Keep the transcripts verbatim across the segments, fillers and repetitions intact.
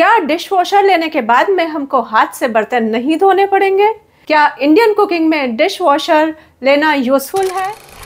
क्या dish washer लेने के बाद में हमको हाथ से बर्तन नहीं धोने पड़ेंगे? क्या इंडियन कुकिंग में डिश वॉशर लेना यूजफुल है?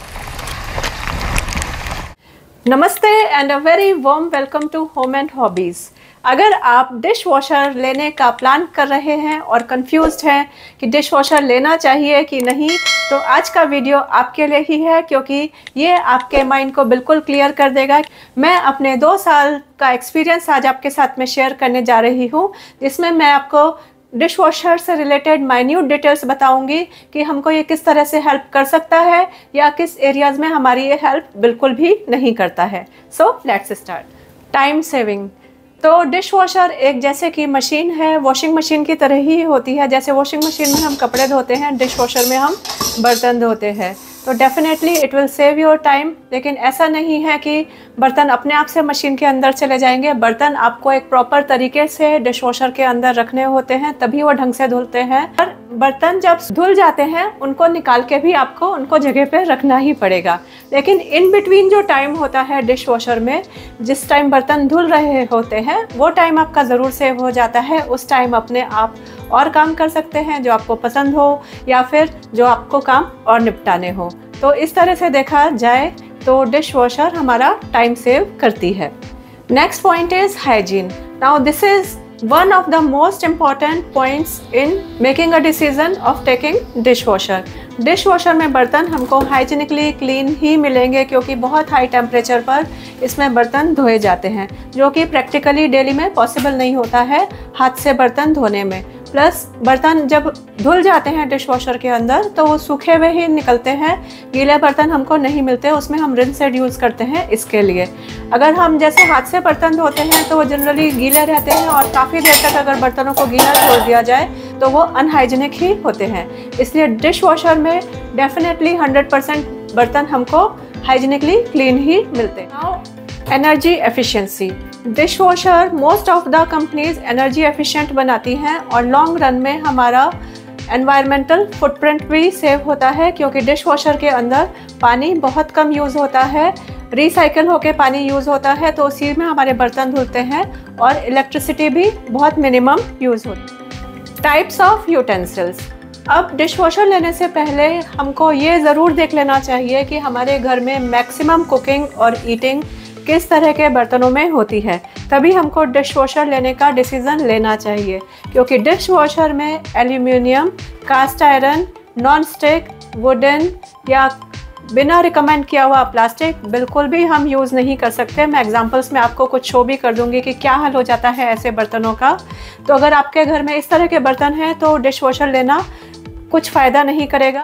नमस्ते and a very warm welcome to home and hobbies. अगर आप डिश वॉशर लेने का प्लान कर रहे हैं और कंफ्यूज्ड हैं कि डिश वॉशर लेना चाहिए कि नहीं, तो आज का वीडियो आपके लिए ही है, क्योंकि ये आपके माइंड को बिल्कुल क्लियर कर देगा। मैं अपने दो साल का एक्सपीरियंस आज आपके साथ में शेयर करने जा रही हूँ, जिसमें मैं आपको डिश वॉशर से रिलेटेड माइन्यूट डिटेल्स बताऊंगी कि हमको ये किस तरह से हेल्प कर सकता है या किस एरियाज़ में हमारी ये हेल्प बिल्कुल भी नहीं करता है। So let's start. Time saving. तो डिश वॉशर एक जैसे कि मशीन है, वॉशिंग मशीन की तरह ही होती है। जैसे वॉशिंग मशीन में हम कपड़े धोते हैं, डिश वॉशर में हम बर्तन धोते हैं। तो definitely it will save your time. लेकिन ऐसा नहीं है कि बर्तन अपने आप से मशीन के अंदर चले जाएंगे। बर्तन आपको एक प्रॉपर तरीके से डिश वॉशर के अंदर रखने होते हैं, तभी वो ढंग से धुलते हैं। और बर्तन जब धुल जाते हैं, उनको निकाल के भी आपको उनको जगह पे रखना ही पड़ेगा। लेकिन इन बिटवीन जो टाइम होता है डिश वॉशर में, जिस टाइम बर्तन धुल रहे होते हैं, वो टाइम आपका ज़रूर सेव हो जाता है। उस टाइम अपने आप और काम कर सकते हैं जो आपको पसंद हो, या फिर जो आपको काम और निपटाने हो। तो इस तरह से देखा जाए तो डिश वॉशर हमारा टाइम सेव करती है। Next point is hygiene. Now this is one of the most important points in making a decision of taking dish washer. Dish washer में बर्तन हमको हाइजीनिकली क्लीन ही मिलेंगे, क्योंकि बहुत हाई टेम्परेचर पर इसमें बर्तन धोए जाते हैं, जो कि प्रैक्टिकली डेली में पॉसिबल नहीं होता है हाथ से बर्तन धोने में। प्लस बर्तन जब धुल जाते हैं डिश वॉशर के अंदर, तो वो सूखे हुए ही निकलते हैं, गीले बर्तन हमको नहीं मिलते। उसमें हम रिन सेट यूज़ करते हैं इसके लिए। अगर हम जैसे हाथ से बर्तन धोते हैं तो वो जनरली गीले रहते हैं, और काफ़ी देर तक अगर बर्तनों को गीला छोड़ दिया जाए तो वो अनहाइजीनिक ही होते हैं। इसलिए डिश वॉशर में डेफिनेटली हंड्रेड परसेंट बर्तन हमको हाइजीनिकली क्लीन ही मिलते हैं। Energy efficiency. Dish washer most of the companies energy efficient बनाती हैं, और लॉन्ग रन में हमारा एनवायरमेंटल फुटप्रिंट भी सेव होता है, क्योंकि डिश वॉशर के अंदर पानी बहुत कम यूज़ होता है, रिसाइकल होके पानी यूज़ होता है, तो उसी में हमारे बर्तन धुलते हैं, और इलेक्ट्रिसिटी भी बहुत मिनिमम यूज़ होती है। Types of utensils. अब डिश वॉशर लेने से पहले हमको ये ज़रूर देख लेना चाहिए कि हमारे घर में मैक्सिमम कुकिंग और ईटिंग किस तरह के बर्तनों में होती है, तभी हमको डिश वॉशर लेने का डिसीज़न लेना चाहिए। क्योंकि डिश वॉशर में aluminium, cast iron, non stick, wooden या बिना रिकमेंड किया हुआ प्लास्टिक बिल्कुल भी हम यूज़ नहीं कर सकते। मैं एग्जांपल्स में आपको कुछ शो भी कर दूंगी कि क्या हाल हो जाता है ऐसे बर्तनों का। तो अगर आपके घर में इस तरह के बर्तन हैं तो डिश वॉशर लेना कुछ फ़ायदा नहीं करेगा।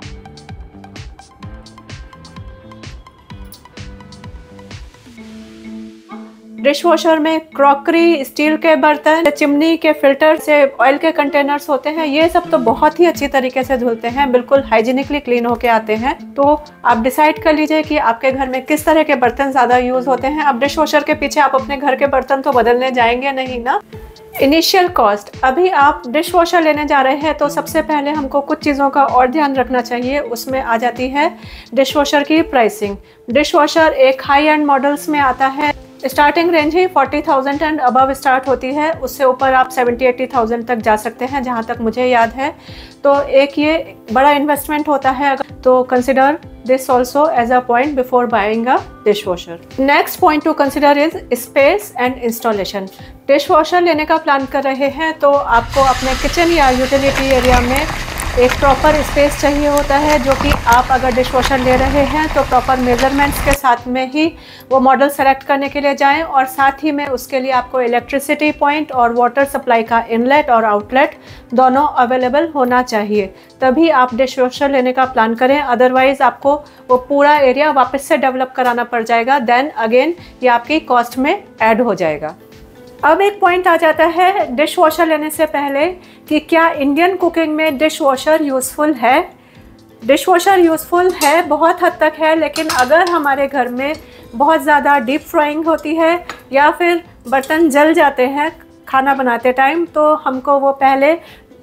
डिश वॉशर में क्रॉकरी, स्टील के बर्तन, चिमनी के फिल्टर से ऑयल के कंटेनर्स होते हैं, ये सब तो बहुत ही अच्छी तरीके से धुलते हैं, बिल्कुल हाइजीनिकली क्लीन होके आते हैं। तो आप डिसाइड कर लीजिए कि आपके घर में किस तरह के बर्तन ज़्यादा यूज़ होते हैं। अब डिश वॉशर के पीछे आप अपने घर के बर्तन तो बदलने जाएंगे नहीं ना। Initial cost. अभी आप डिश वॉशर लेने जा रहे हैं तो सबसे पहले हमको कुछ चीज़ों का और ध्यान रखना चाहिए। उसमें आ जाती है डिश वॉशर की प्राइसिंग। डिश वॉशर एक हाई एंड मॉडल्स में आता है। स्टार्टिंग रेंज ही forty thousand and above start होती है, उससे ऊपर आप सेवेंटी एट्टी थाउजेंड तक जा सकते हैं, जहाँ तक मुझे याद है। तो एक ये बड़ा इन्वेस्टमेंट होता है, तो consider this also as a point before buying a dish washer. Next point to consider is space and installation. Dish washer लेने का प्लान कर रहे हैं तो आपको अपने किचन या यूटिलिटी एरिया में एक प्रॉपर स्पेस चाहिए होता है, जो कि आप अगर डिश वॉशर ले रहे हैं तो प्रॉपर मेजरमेंट्स के साथ में ही वो मॉडल सेलेक्ट करने के लिए जाएं, और साथ ही में उसके लिए आपको इलेक्ट्रिसिटी पॉइंट और वाटर सप्लाई का इनलेट और आउटलेट दोनों अवेलेबल होना चाहिए, तभी आप डिश वॉशर लेने का प्लान करें। अदरवाइज़ आपको वो पूरा एरिया वापस से डेवलप कराना पड़ जाएगा, देन अगेन ये आपकी कॉस्ट में ऐड हो जाएगा। अब एक पॉइंट आ जाता है डिश वॉशर लेने से पहले कि क्या इंडियन कुकिंग में डिश वॉशर यूज़फुल है। डिश वॉशर यूज़फुल है, बहुत हद तक है, लेकिन अगर हमारे घर में बहुत ज़्यादा डीप फ्राइंग होती है या फिर बर्तन जल जाते हैं खाना बनाते टाइम, तो हमको वो पहले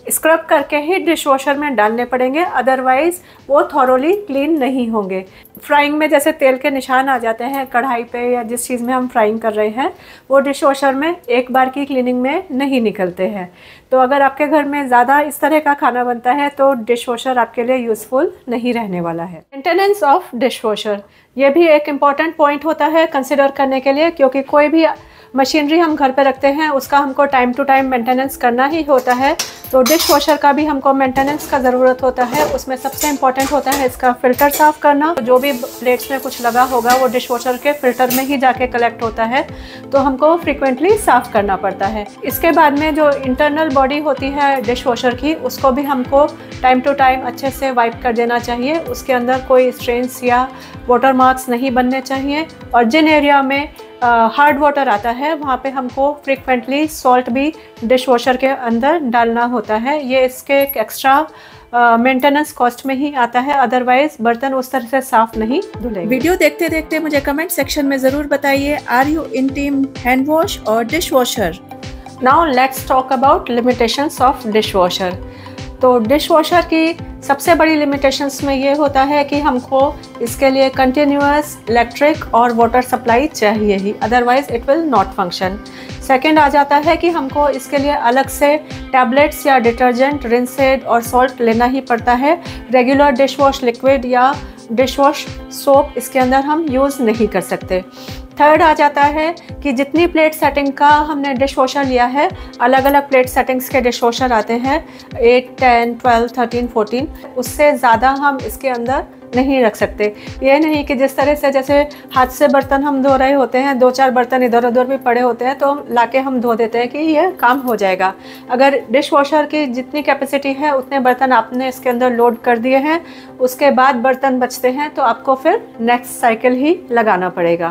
स्क्रब करके ही डिश वॉशर में डालने पड़ेंगे, अदरवाइज़ वो थॉरोली क्लीन नहीं होंगे। फ्राइंग में जैसे तेल के निशान आ जाते हैं कढ़ाई पे या जिस चीज़ में हम फ्राइंग कर रहे हैं, वो डिश वॉशर में एक बार की क्लीनिंग में नहीं निकलते हैं। तो अगर आपके घर में ज़्यादा इस तरह का खाना बनता है तो डिश वॉशर आपके लिए यूज़फुल नहीं रहने वाला है। मेंटेनेंस ऑफ डिश वॉशर, ये भी एक इम्पॉर्टेंट पॉइंट होता है कंसिडर करने के लिए, क्योंकि कोई भी मशीनरी हम घर पे रखते हैं उसका हमको टाइम टू टाइम मेंटेनेंस करना ही होता है। तो डिश वॉशर का भी हमको मेंटेनेंस का ज़रूरत होता है। उसमें सबसे इम्पॉर्टेंट होता है इसका फ़िल्टर साफ़ करना। जो भी प्लेट्स में कुछ लगा होगा वो डिश वॉशर के फ़िल्टर में ही जाके कलेक्ट होता है, तो हमको फ्रीक्वेंटली साफ़ करना पड़ता है। इसके बाद में जो इंटरनल बॉडी होती है डिश वॉशर की, उसको भी हमको टाइम टू टाइम अच्छे से वाइप कर देना चाहिए। उसके अंदर कोई स्ट्रेन्स या वाटर मार्क्स नहीं बनने चाहिए। और जिन एरिया में हार्ड uh, वाटर आता है वहाँ पे हमको फ्रीक्वेंटली सॉल्ट भी डिश वॉशर के अंदर डालना होता है। ये इसके एक्स्ट्रा मेंटेनेंस कॉस्ट में ही आता है, अदरवाइज बर्तन उस तरह से साफ नहीं धुलेंगे। वीडियो देखते देखते मुझे कमेंट सेक्शन में ज़रूर बताइए, are you in team hand wash और dish washer? Now let's talk about limitations of dish washer. तो डिश वॉशर की सबसे बड़ी लिमिटेशंस में ये होता है कि हमको इसके लिए कंटिन्यूअस इलेक्ट्रिक और वाटर सप्लाई चाहिए ही, otherwise it will not function. Second आ जाता है कि हमको इसके लिए अलग से टैबलेट्स या डिटर्जेंट, रिंसेड और सॉल्ट लेना ही पड़ता है। रेगुलर डिश वॉश लिक्विड या डिश वॉश सोप इसके अंदर हम यूज़ नहीं कर सकते। थर्ड आ जाता है कि जितनी प्लेट सेटिंग का हमने डिश वॉशर लिया है, अलग अलग प्लेट सेटिंग्स के डिश वॉशर आते हैं, eight, ten, twelve, thirteen, fourteen, उससे ज़्यादा हम इसके अंदर नहीं रख सकते। ये नहीं कि जिस तरह से जैसे हाथ से बर्तन हम धो रहे होते हैं, दो चार बर्तन इधर उधर भी पड़े होते हैं तो लाके हम धो देते हैं कि ये काम हो जाएगा। अगर डिश वॉशर की जितनी कैपेसिटी है उतने बर्तन आपने इसके अंदर लोड कर दिए हैं, उसके बाद बर्तन बचते हैं तो आपको फिर नेक्स्ट साइकिल ही लगाना पड़ेगा।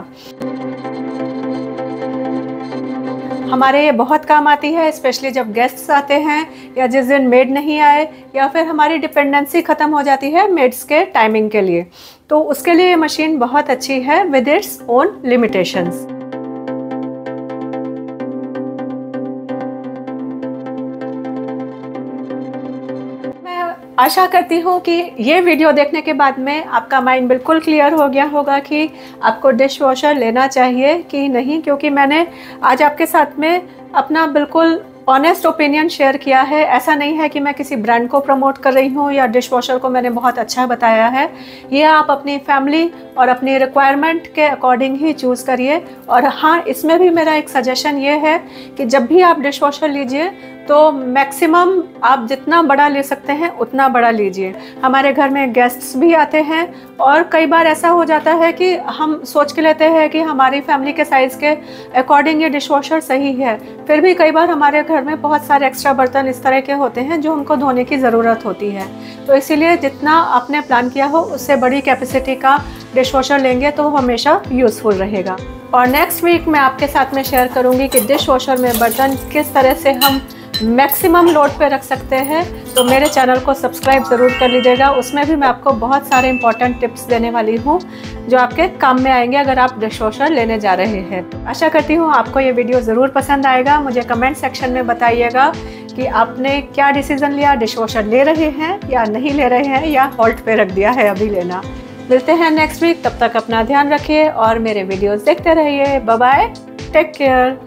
हमारे ये बहुत काम आती है, स्पेशली जब गेस्ट्स आते हैं या जिस दिन मेड नहीं आए या फिर हमारी डिपेंडेंसी ख़त्म हो जाती है मेड्स के टाइमिंग के लिए, तो उसके लिए ये मशीन बहुत अच्छी है विद इट्स ओन लिमिटेशंस। आशा करती हूँ कि ये वीडियो देखने के बाद में आपका माइंड बिल्कुल क्लियर हो गया होगा कि आपको डिश वॉशर लेना चाहिए कि नहीं, क्योंकि मैंने आज आपके साथ में अपना बिल्कुल ऑनेस्ट ओपिनियन शेयर किया है। ऐसा नहीं है कि मैं किसी ब्रांड को प्रमोट कर रही हूँ या डिश वॉशर को मैंने बहुत अच्छा बताया है। ये आप अपनी फैमिली और अपनी रिक्वायरमेंट के अकॉर्डिंग ही चूज़ करिए। और हाँ, इसमें भी मेरा एक सजेशन ये है कि जब भी आप डिश वॉशर लीजिए तो मैक्सिमम आप जितना बड़ा ले सकते हैं उतना बड़ा लीजिए। हमारे घर में गेस्ट्स भी आते हैं और कई बार ऐसा हो जाता है कि हम सोच के लेते हैं कि हमारी फैमिली के साइज़ के अकॉर्डिंग ये डिश वॉशर सही है, फिर भी कई बार हमारे घर में बहुत सारे एक्स्ट्रा बर्तन इस तरह के होते हैं जो हमको धोने की ज़रूरत होती है। तो इसीलिए जितना आपने प्लान किया हो उससे बड़ी कैपेसिटी का डिश वॉशर लेंगे तो हमेशा यूज़फुल रहेगा। और नेक्स्ट वीक मैं आपके साथ में शेयर करूँगी कि डिश वॉशर में बर्तन किस तरह से हम मैक्सिमम लोड पे रख सकते हैं। तो मेरे चैनल को सब्सक्राइब ज़रूर कर लीजिएगा, उसमें भी मैं आपको बहुत सारे इंपॉर्टेंट टिप्स देने वाली हूँ जो आपके काम में आएंगे अगर आप डिश वॉशर लेने जा रहे हैं। आशा करती हूँ आपको ये वीडियो ज़रूर पसंद आएगा। मुझे कमेंट सेक्शन में बताइएगा कि आपने क्या डिसीज़न लिया, डिश वॉशर ले रहे हैं या नहीं ले रहे हैं या होल्ड पे रख दिया है अभी लेना। मिलते हैं नेक्स्ट वीक, तब तक अपना ध्यान रखिए और मेरे वीडियोज़ देखते रहिए। Bye bye, take care.